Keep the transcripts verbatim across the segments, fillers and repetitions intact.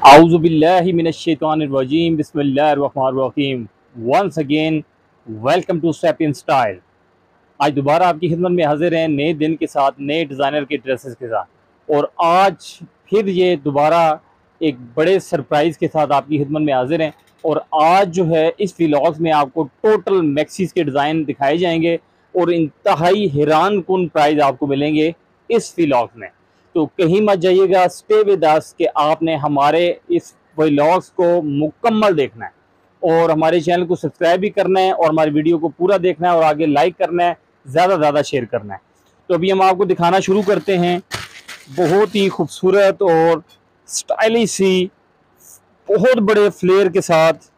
Auzubillahi minash-shaytanir-rajim. Bismillahir-rahmanir-rahim. Once again, welcome to Step in Style. आज दोबारा आपकी खिदमत में हाजिर हैं नए दिन के साथ, नए डिज़ाइनर के ड्रेसेस के साथ। और आज फिर ये दोबारा एक बड़े सरप्राइज़ के साथ आपकी खिदमत में हाजिर हैं। और आज जो है इस व्लॉग्स में आपको टोटल मैक्सीज़ के डिज़ाइन दिखाए जाएंगे और इंतहाई हैरान कुन प्राइस आपको मिलेंगे इस व्लॉग्स में। तो कहीं मत जाइएगा, स्टे विद अस कि आपने हमारे इस व्लॉग्स को मुकम्मल देखना है और हमारे चैनल को सब्सक्राइब भी करना है और हमारी वीडियो को पूरा देखना है और आगे लाइक करना है, ज़्यादा से ज़्यादा शेयर करना है। तो अभी हम आपको दिखाना शुरू करते हैं बहुत ही खूबसूरत और स्टाइलिश सी बहुत बड़े फ्लेयर के साथ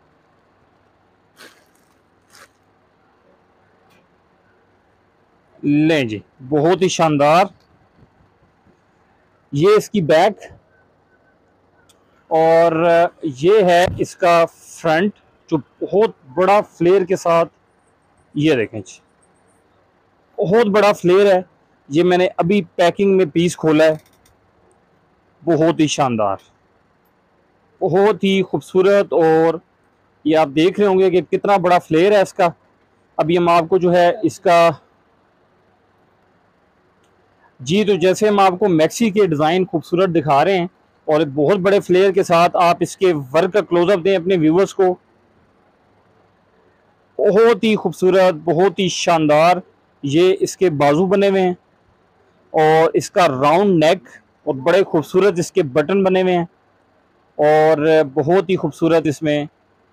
लें जी, बहुत ही शानदार। ये इसकी बैक और ये है इसका फ्रंट जो बहुत बड़ा फ्लेयर के साथ। ये देखें जी, बहुत बड़ा फ्लेयर है। ये मैंने अभी पैकिंग में पीस खोला है। बहुत ही शानदार, बहुत ही खूबसूरत। और ये आप देख रहे होंगे कि कितना बड़ा फ्लेयर है इसका। अभी हम आपको जो है इसका जी, तो जैसे हम आपको मैक्सी के डिज़ाइन खूबसूरत दिखा रहे हैं और बहुत बड़े फ्लेयर के साथ, आप इसके वर्क का क्लोजअप दें अपने व्यूवर्स को। बहुत ही खूबसूरत, बहुत ही शानदार। ये इसके बाजू बने हुए हैं और इसका राउंड नेक और बड़े खूबसूरत इसके बटन बने हुए हैं और बहुत ही खूबसूरत इसमें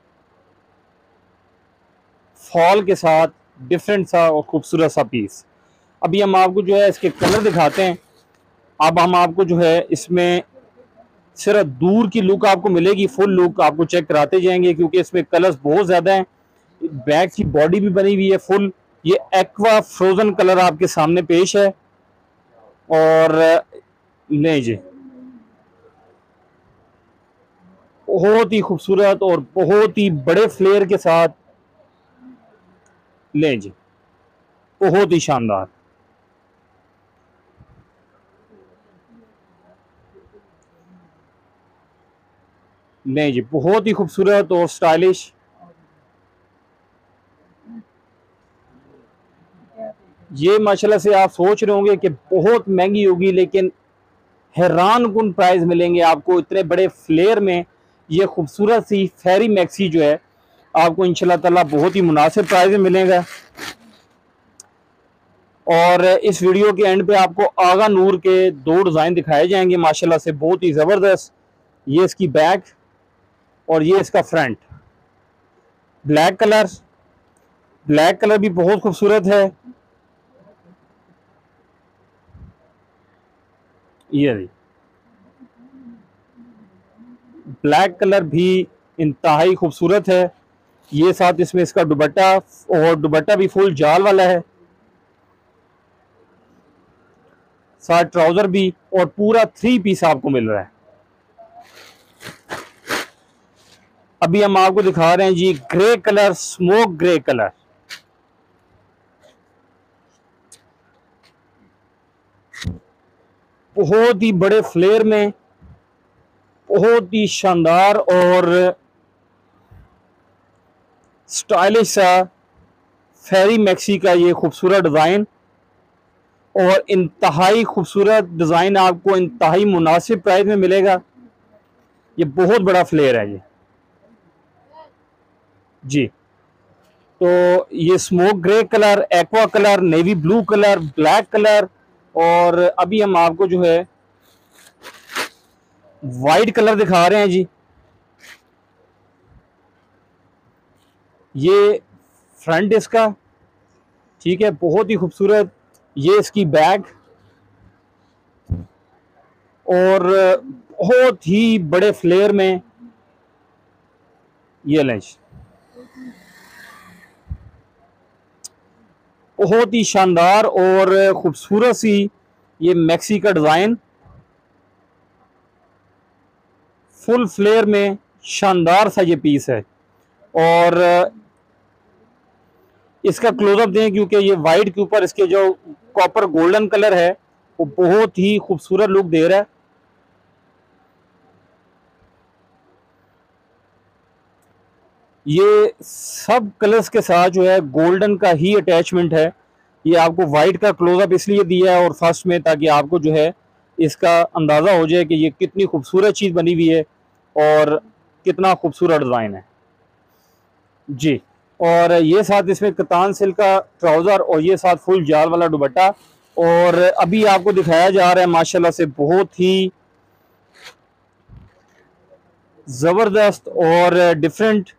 फॉल के साथ डिफरेंट सा और खूबसूरत सा पीस। अभी हम आपको जो है इसके कलर दिखाते हैं। अब हम आपको जो है इसमें सिर्फ दूर की लुक आपको मिलेगी, फुल लुक आपको चेक कराते जाएंगे क्योंकि इसमें कलर्स बहुत ज़्यादा हैं। बैक की बॉडी भी बनी हुई है फुल। ये एक्वा फ्रोजन कलर आपके सामने पेश है और नहीं जी, बहुत ही खूबसूरत और बहुत ही बड़े फ्लेयर के साथ लें जी, बहुत ही शानदार। नहीं जी, बहुत ही खूबसूरत और स्टाइलिश। ये माशाल्लाह से आप सोच रहे होंगे कि बहुत महंगी होगी, लेकिन हैरान कुन प्राइस मिलेंगे आपको इतने बड़े फ्लेयर में। ये खूबसूरत सी फेरी मैक्सी जो है आपको इंशाल्लाह ताला बहुत ही मुनासिब प्राइस में मिलेगा। और इस वीडियो के एंड पे आपको आगा नूर के दो डिज़ाइन दिखाए जाएंगे माशाल्लाह से बहुत ही ज़बरदस्त। ये इसकी बैक और ये इसका front. Black colour, black colour भी बहुत खूबसूरत है। ये ब्लैक कलर भी इंतहाई खूबसूरत है। ये साथ इसमें इसका दुपट्टा और दुपट्टा भी फुल जाल वाला है, साथ ट्राउजर भी और पूरा थ्री पीस आपको मिल रहा है। अभी हम आपको दिखा रहे हैं जी grey colour, smoke grey colour. बहुत ही बड़े फ्लेयर में, बहुत ही शानदार और स्टाइलिश सा फेरी मैक्सी का ये खूबसूरत डिज़ाइन और इंतहाई खूबसूरत डिज़ाइन आपको इंतहाई मुनासिब प्राइस में मिलेगा। ये बहुत बड़ा फ्लेयर है ये जी। तो ये smoke grey colour, aqua colour, navy blue colour, black colour और अभी हम आपको जो है वाइट कलर दिखा रहे हैं जी। ये फ्रंट इसका, ठीक है, बहुत ही खूबसूरत। ये इसकी बैक और बहुत ही बड़े फ्लेयर में ये लेंस, बहुत ही शानदार और खूबसूरत सी ये मैक्सी का डिज़ाइन फुल फ्लेयर में शानदार सा ये पीस है। और इसका क्लोजअप दें क्योंकि ये वाइट के ऊपर इसके जो कॉपर गोल्डन कलर है वो बहुत ही खूबसूरत लुक दे रहा है। ये सब कलर्स के साथ जो है गोल्डन का ही अटैचमेंट है। ये आपको वाइट का क्लोजअप इसलिए दिया है और फर्स्ट में, ताकि आपको जो है इसका अंदाज़ा हो जाए कि ये कितनी खूबसूरत चीज़ बनी हुई है और कितना खूबसूरत डिज़ाइन है जी। और ये साथ इसमें कतान सिल्क का ट्राउज़र और ये साथ फुल जाल वाला दुपट्टा। और अभी आपको दिखाया जा रहा है माशाल्लाह से बहुत ही ज़बरदस्त और डिफरेंट,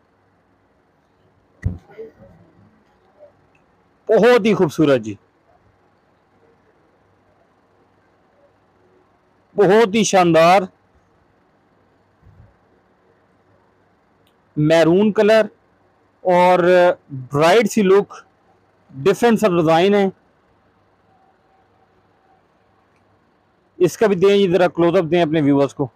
बहुत ही खूबसूरत जी, बहुत ही शानदार मैरून कलर और ब्राइट सी लुक, डिफरेंट सा डिज़ाइन है। इसका भी दें, ये ज़रा क्लोजअप दें अपने व्यूअर्स को।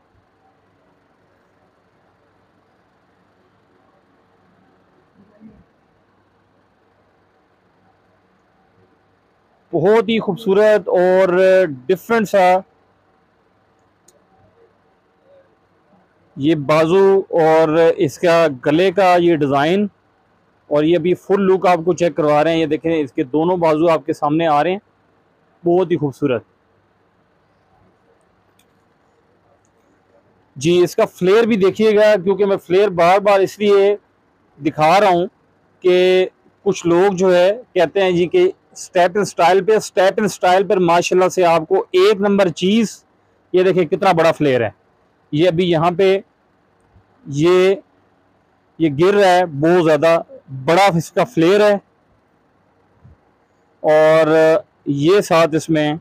बहुत ही खूबसूरत और डिफरेंट सा ये बाजू और इसका गले का ये डिज़ाइन, और ये अभी फुल लुक आपको चेक करवा रहे हैं। ये देखें, इसके दोनों बाजू आपके सामने आ रहे हैं, बहुत ही खूबसूरत जी। इसका फ्लेयर भी देखिएगा, क्योंकि मैं फ्लेयर बार बार इसलिए दिखा रहा हूँ कि कुछ लोग जो है कहते हैं जी कि स्टेप एंड स्टाइल पे स्टेप एंड स्टाइल पर माशाल्लाह से आपको एक नंबर चीज़। ये देखिए कितना बड़ा फ्लेयर है। ये अभी यहाँ पे ये ये गिर रहा है, बहुत ज़्यादा बड़ा इसका फ्लेयर है। और ये साथ इसमें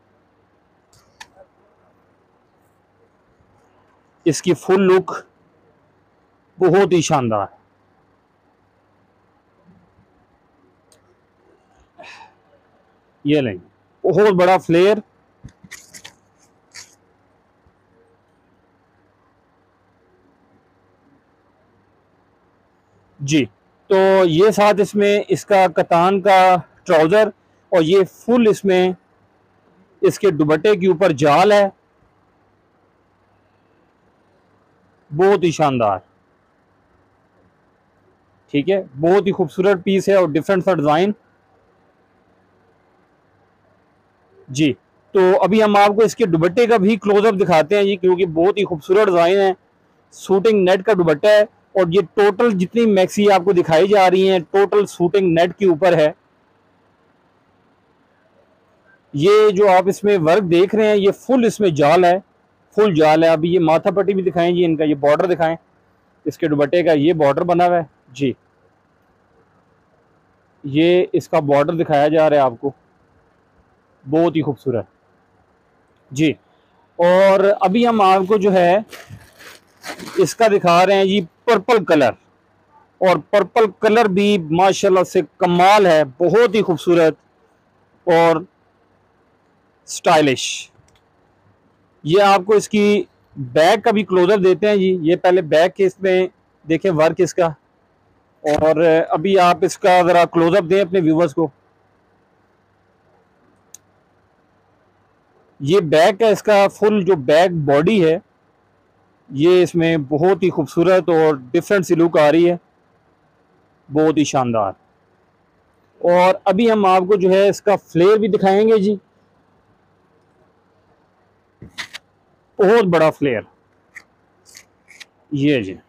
इसकी फुल लुक बहुत ही शानदार। ये लेंगे बहुत बड़ा फ्लेयर जी। तो ये साथ इसमें इसका कतान का ट्राउज़र और ये फुल इसमें इसके दुपट्टे के ऊपर जाल है, बहुत ही शानदार। ठीक है, बहुत ही खूबसूरत पीस है और डिफरेंट सा डिज़ाइन जी। तो अभी हम आपको इसके दुपट्टे का भी क्लोजअप दिखाते हैं जी, क्योंकि बहुत ही खूबसूरत डिज़ाइन है। सूटिंग नेट का दुपट्टा है और ये टोटल जितनी मैक्सी आपको दिखाई जा रही हैं टोटल सूटिंग नेट के ऊपर है। ये जो आप इसमें वर्क देख रहे हैं ये फुल इसमें जाल है, फुल जाल है। अभी ये माथा पट्टी भी दिखाएं जी, इनका ये बॉर्डर दिखाएं, इसके दुपट्टे का ये बॉर्डर बना हुआ है जी। ये इसका बॉर्डर दिखाया जा रहा है आपको, बहुत ही खूबसूरत जी। और अभी हम आपको जो है इसका दिखा रहे हैं जी पर्पल कलर, और पर्पल कलर भी माशाल्लाह से कमाल है, बहुत ही खूबसूरत और स्टाइलिश। ये आपको इसकी बैक का भी क्लोजअप देते हैं जी। ये पहले बैक के इसमें देखें वर्क इसका, और अभी आप इसका ज़रा क्लोजअप दें अपने व्यूवर्स को। ये बैक है इसका, फुल जो बैक बॉडी है ये इसमें बहुत ही खूबसूरत और डिफरेंट सी लुक आ रही है, बहुत ही शानदार। और अभी हम आपको जो है इसका फ्लेयर भी दिखाएंगे जी, बहुत बड़ा फ्लेयर। ये जी,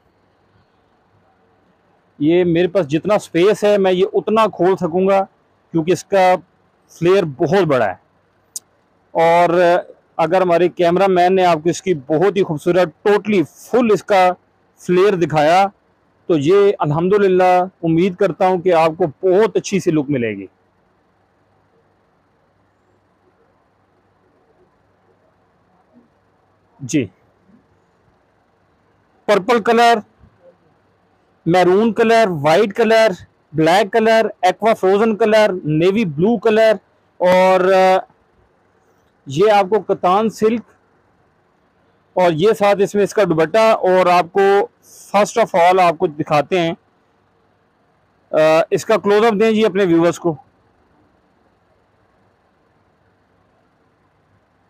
ये मेरे पास जितना स्पेस है मैं ये उतना खोल सकूंगा, क्योंकि इसका फ्लेयर बहुत बड़ा है। और अगर हमारे कैमरा मैन ने आपको इसकी बहुत ही खूबसूरत टोटली फुल इसका फ्लेयर दिखाया, तो ये अल्हम्दुलिल्लाह उम्मीद करता हूं कि आपको बहुत अच्छी सी लुक मिलेगी जी। Purple colour, maroon colour, white colour, black colour, aqua frozen colour, navy blue colour, और ये आपको कतान सिल्क, और ये साथ इसमें इसका दुपट्टा। और आपको फर्स्ट ऑफ ऑल आपको दिखाते हैं, इसका क्लोजअप दें जी अपने व्यूवर्स को।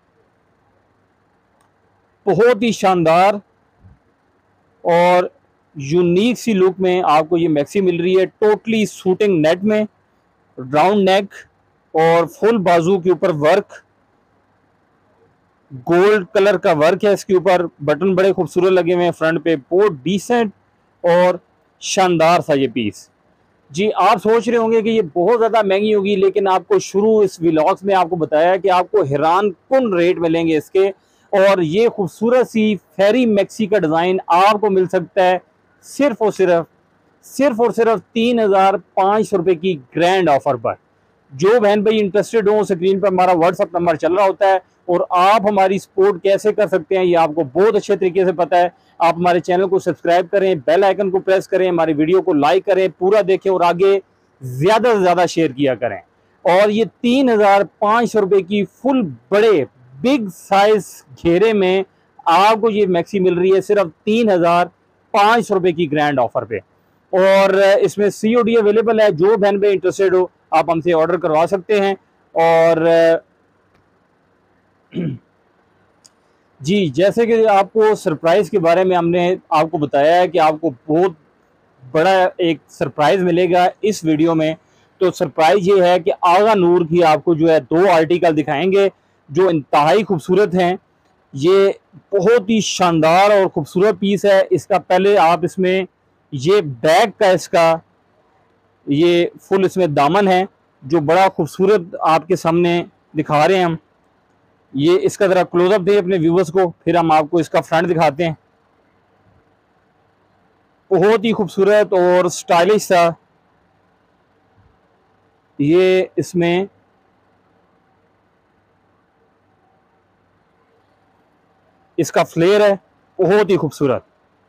बहुत ही शानदार और यूनिक सी लुक में आपको ये मैक्सी मिल रही है, टोटली सूटिंग नेट में, राउंड नेक और फुल बाजू के ऊपर वर्क, गोल्ड कलर का वर्क है इसके ऊपर, बटन बड़े खूबसूरत लगे हुए हैं फ्रंट पे, बहुत डिसेंट और शानदार सा ये पीस। जी आप सोच रहे होंगे कि ये बहुत ज़्यादा महंगी होगी, लेकिन आपको शुरू इस व्लॉग्स में आपको बताया कि आपको हैरान कुन रेट मिलेंगे इसके, और ये खूबसूरत सी फेरी मैक्सी का डिज़ाइन आपको मिल सकता है सिर्फ और सिर्फ सिर्फ और सिर्फ तीन हज़ार पाँच सौ रुपये की ग्रैंड ऑफर पर। जो बहन भाई इंटरेस्टेड हो, स्क्रीन पर हमारा व्हाट्सअप नंबर चल रहा होता है, और आप हमारी सपोर्ट कैसे कर सकते हैं ये आपको बहुत अच्छे तरीके से पता है। आप हमारे चैनल को सब्सक्राइब करें, बेल आइकन को प्रेस करें, हमारी वीडियो को लाइक करें, पूरा देखें और आगे ज़्यादा से ज़्यादा शेयर किया करें। और ये तीन हज़ार पाँच सौ रुपये की फुल बड़े बिग साइज घेरे में आपको ये मैक्सी मिल रही है सिर्फ तीन हज़ार पाँच सौ रुपये की ग्रैंड ऑफर पे, और इसमें सी ओ डी अवेलेबल है। जो बहन भाई इंटरेस्टेड हो आप हमसे ऑर्डर करवा सकते हैं। और जी जैसे कि आपको सरप्राइज़ के बारे में हमने आपको बताया है कि आपको बहुत बड़ा एक सरप्राइज़ मिलेगा इस वीडियो में। तो सरप्राइज़ ये है कि आगा नूर की आपको जो है दो आर्टिकल दिखाएंगे जो इंतहाई खूबसूरत हैं। ये बहुत ही शानदार और ख़ूबसूरत पीस है। इसका पहले आप इसमें ये बैक का इसका ये फुल इसमें दामन है जो बड़ा खूबसूरत आपके सामने दिखा रहे हैं हम। ये इसका ज़रा क्लोजअप दें अपने व्यूवर्स को, फिर हम आपको इसका फ्रंट दिखाते हैं। बहुत ही खूबसूरत और स्टाइलिश सा ये इसमें इसका फ्लेयर है, बहुत ही खूबसूरत।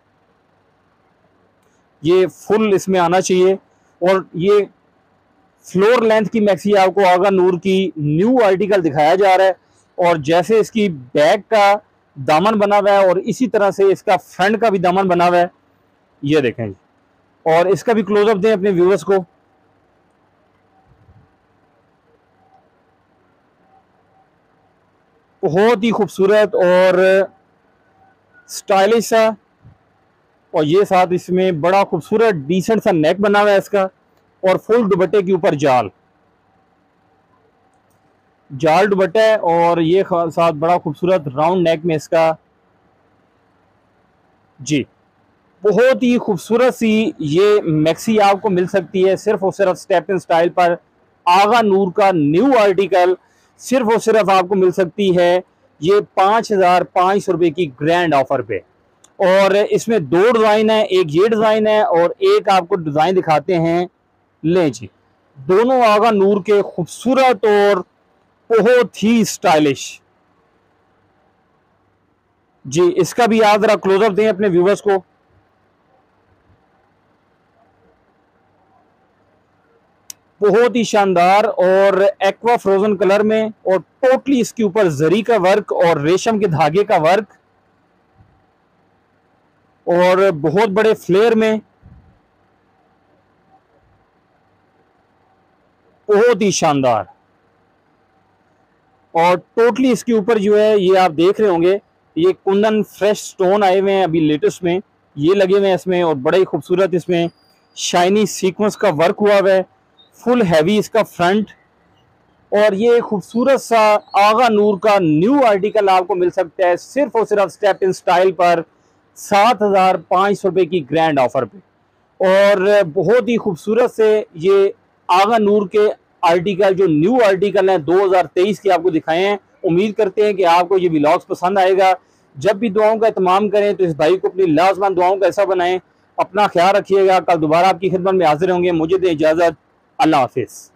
ये फुल इसमें आना चाहिए। और ये फ्लोर लेंथ की मैक्सी आपको आगा नूर की न्यू आर्टिकल दिखाया जा रहा है, और जैसे इसकी बैक का दामन बना हुआ है और इसी तरह से इसका फ्रंट का भी दामन बना हुआ है, ये देखें जी। और इसका भी क्लोजअप दें अपने व्यूअर्स को। बहुत ही खूबसूरत और स्टाइलिश सा, और ये साथ इसमें बड़ा खूबसूरत डिसेंट सा नेक बना हुआ है इसका, और फुल दुपट्टे के ऊपर जाल जाल दुपट्टा है, और ये साथ बड़ा खूबसूरत राउंड नेक में इसका। जी बहुत ही खूबसूरत सी ये मैक्सी आपको मिल सकती है सिर्फ और सिर्फ स्टेप इन स्टाइल पर। आगा नूर का न्यू आर्टिकल सिर्फ और सिर्फ आपको मिल सकती है ये पाँच हज़ार पाँच सौ रुपये की ग्रैंड ऑफर पे। और इसमें दो डिज़ाइन है, एक ये डिज़ाइन है और एक आपको डिज़ाइन दिखाते हैं। ले जी, दोनों आगा नूर के खूबसूरत और बहुत ही स्टाइलिश। जी इसका भी आप जरा क्लोजअप दें अपने व्यूवर्स को। बहुत ही शानदार और एक्वा फ्रोजन कलर में, और टोटली इसके ऊपर जरी का वर्क और रेशम के धागे का वर्क, और बहुत बड़े फ्लेयर में, बहुत ही शानदार। और टोटली इसके ऊपर जो है ये आप देख रहे होंगे ये कुंदन फ्रेश स्टोन आए हुए हैं अभी लेटेस्ट में, ये लगे हुए हैं इसमें, और बड़े ही खूबसूरत इसमें शाइनी सीक्वेंस का वर्क हुआ हुआ है। फुल हैवी इसका फ्रंट, और ये खूबसूरत सा आगा नूर का न्यू आर्टिकल आपको मिल सकता है सिर्फ और सिर्फ स्टेप इन स्टाइल पर सात हज़ार पाँच सौ रुपये की ग्रैंड ऑफर पे। और बहुत ही खूबसूरत से ये आगा नूर के आर्टिकल जो न्यू आर्टिकल हैं दो हज़ार तेईस के आपको दिखाए हैं। उम्मीद करते हैं कि आपको ये व्लॉग्स पसंद आएगा। जब भी दुआओं का इत्माम करें तो इस भाई को अपनी लाजमान दुआओं का ऐसा बनाएं। अपना ख्याल रखिएगा। कल दोबारा आपकी खिदमत में हाजिर होंगे। मुझे दें इजाज़त। अल्लाह हाफिज़।